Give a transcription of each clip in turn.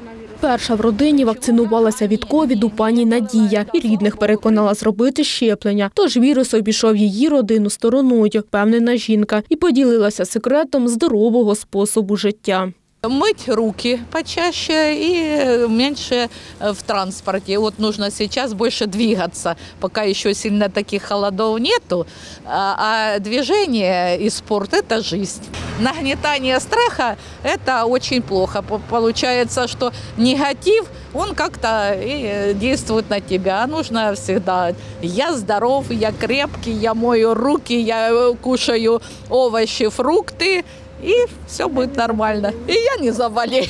Перша в родині вакцинувалася від ковіду пані Надія і рідних переконала зробити щеплення. Тож вірус обійшов її родину стороною, впевнена жінка, і поділилася секретом здорового способу життя. Мыть руки почаще и меньше в транспорте. Вот нужно сейчас больше двигаться, пока еще сильно таких холодов нету. А движение и спорт – это жизнь. Нагнетание страха – это очень плохо. Получается, что негатив, он как-то и действует на тебя. Нужно всегда: я здоров, я крепкий, я мою руки, я кушаю овощи, фрукты. І все буде нормально. І я не заболію.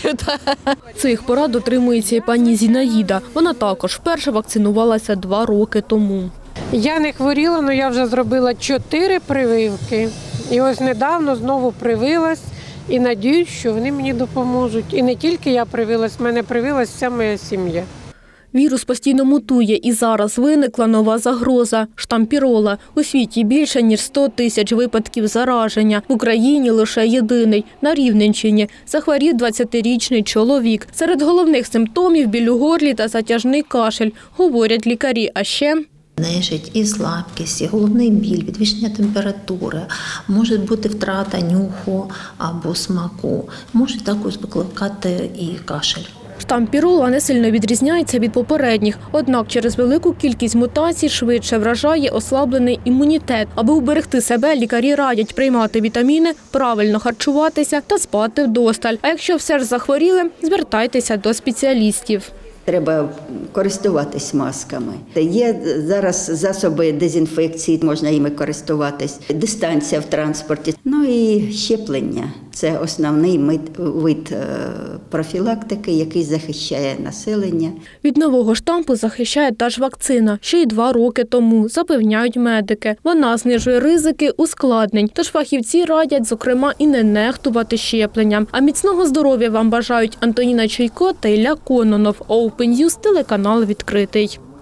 Цих порад дотримується і пані Зінаїда. Вона також вперше вакцинувалася 2 роки тому. Я не хворіла, але я вже зробила 4 прививки. І ось недавно знову привилась і надіюсь, що вони мені допоможуть. І не тільки я привилась, в мене привилась вся моя сім'я. Вірус постійно мутує, і зараз виникла нова загроза – штам пірола. У світі більше, ніж 100 тисяч випадків зараження. В Україні лише єдиний – на Рівненщині. Захворів 20-річний чоловік. Серед головних симптомів – біль у горлі та затяжний кашель, говорять лікарі. А ще нежить і слабкість, і головний біль, підвищення температури, може бути втрата нюху або смаку, може також викликати і кашель. Штам пірола не сильно відрізняється від попередніх, однак через велику кількість мутацій швидше вражає ослаблений імунітет. Аби уберегти себе, лікарі радять приймати вітаміни, правильно харчуватися та спати вдосталь. А якщо все ж захворіли, звертайтеся до спеціалістів. Треба користуватись масками. Є зараз засоби дезінфекції, можна ними користуватись, дистанція в транспорті. Ну і щеплення – це основний вид профілактики, який захищає населення. Від нового штампу захищає та ж вакцина, ще й 2 роки тому, запевняють медики. Вона знижує ризики ускладнень, тож фахівці радять, зокрема, і не щепленням. А міцного здоров'я вам бажають Антоніна Чуйко та Ілля Кононов. Open News, телеканал відкритий.